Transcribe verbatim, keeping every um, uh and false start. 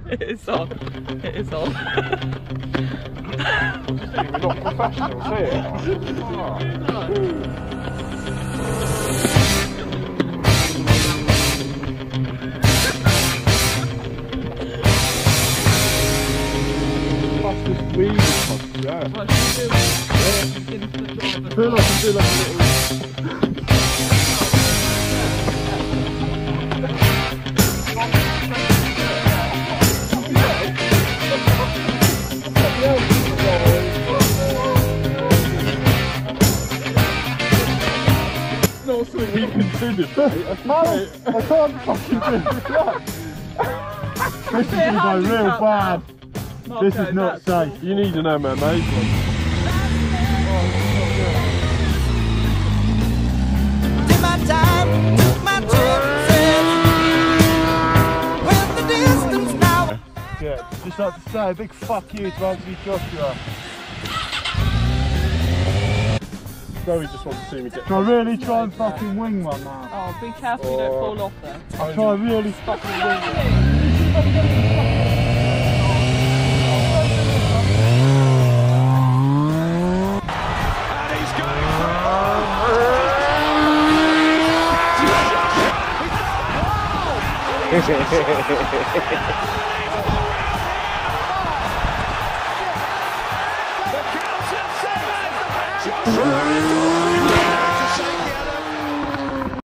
It is on. It is on. We're not professionals here. Fastest weed podcast, yeah. What should we do? Instant driver. I feel like I do like a little... Not something we considered. I can't fucking do that. This is going to go real bad. This is not safe. You need an M M A one. Yeah, just like to say a big fuck you to Anthony Joshua. Zoe just wants to see me get. Can I really try and fucking wing one now? Oh, be careful you don't fall off there. I'll try and really fucking wing one. And he's going for it!